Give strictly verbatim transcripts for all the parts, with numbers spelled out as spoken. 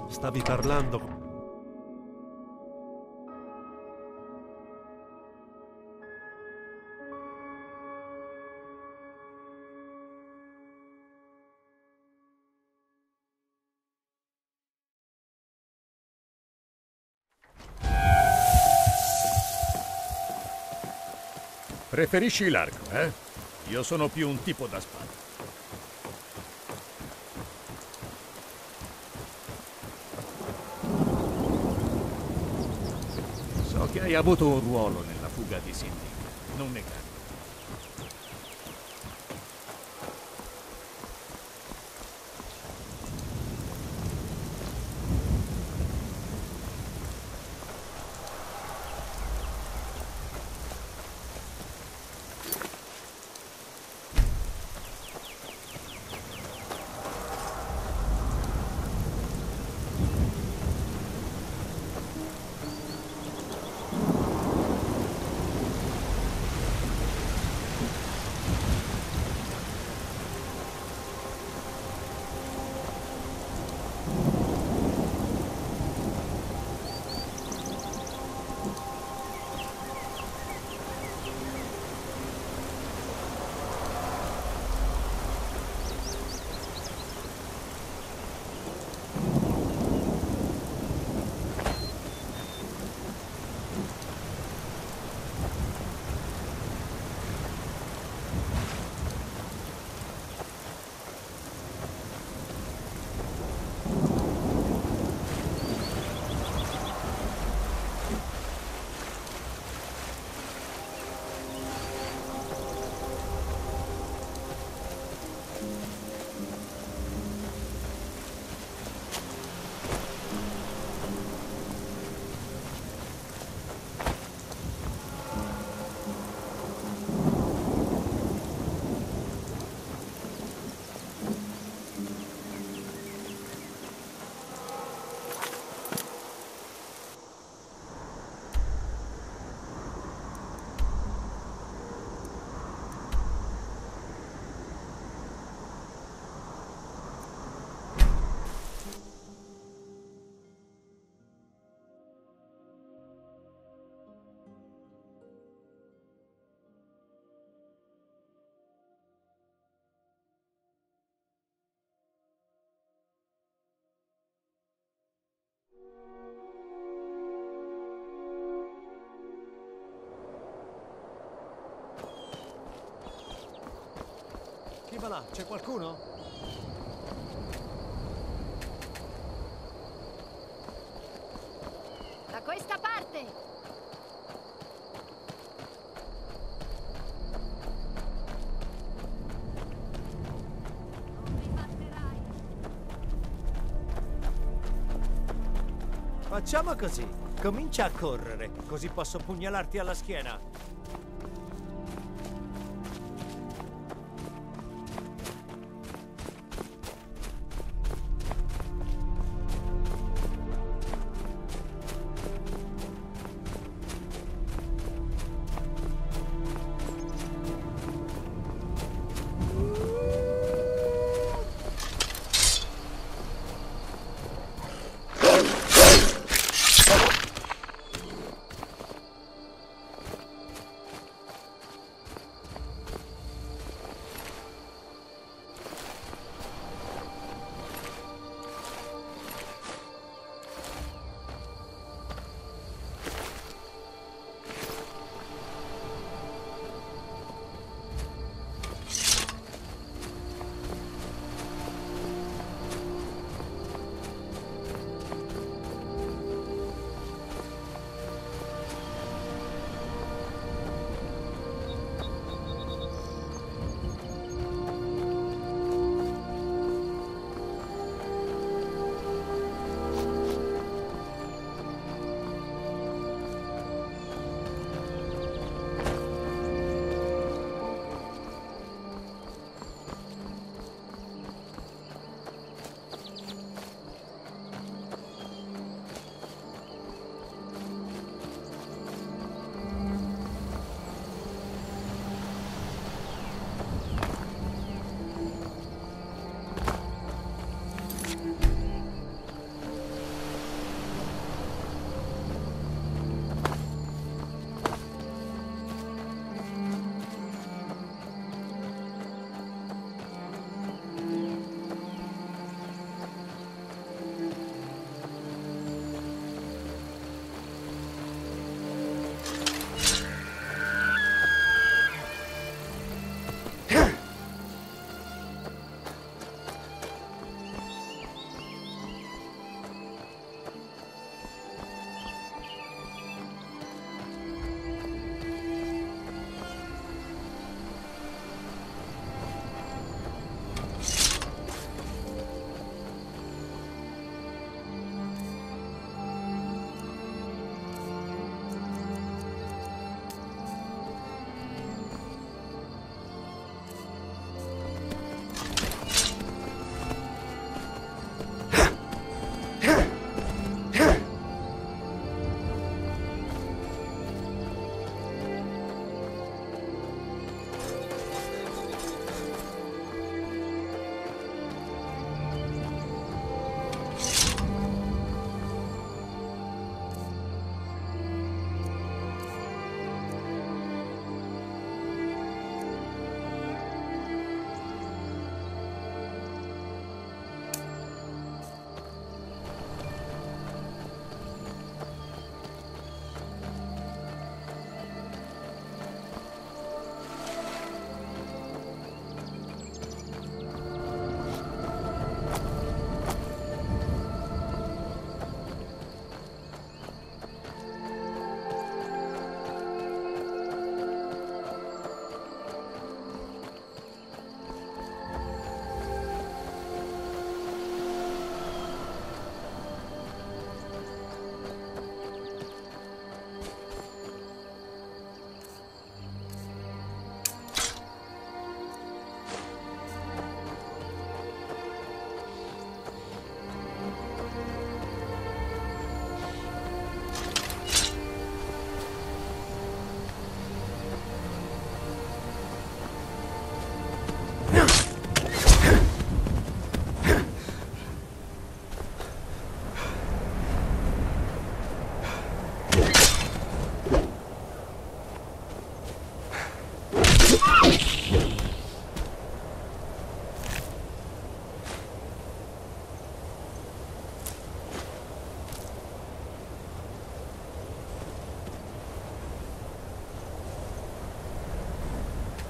Stavi parlando... Preferisci l'arco, eh? Io sono più un tipo da spada. So che hai avuto un ruolo nella fuga di Cindy, non negarlo. Chi va là? C'è qualcuno? Da questa parte! Non mi batterai! Facciamo così. Comincia a correre, così posso pugnalarti alla schiena.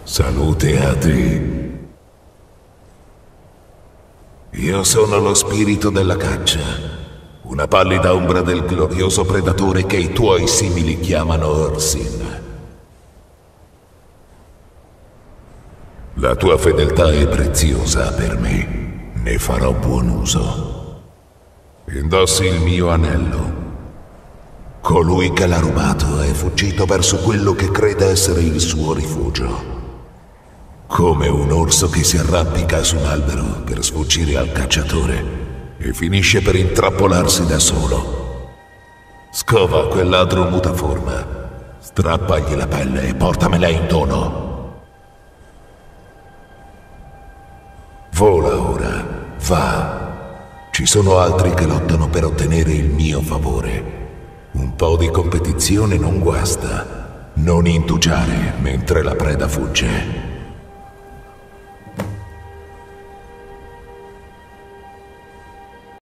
Salute a te. Io sono lo spirito della caccia, una pallida ombra del glorioso predatore che i tuoi simili chiamano Orsin. La tua fedeltà è preziosa per me, ne farò buon uso. Indossi il mio anello. Colui che l'ha rubato è fuggito verso quello che crede essere il suo rifugio. Come un orso che si arrampica su un albero per sfuggire al cacciatore e finisce per intrappolarsi da solo. Scova quel ladro mutaforma, strappagli la pelle e portamela in dono. Vola ora, va. Ci sono altri che lottano per ottenere il mio favore. Un po' di competizione non guasta. Non indugiare mentre la preda fugge.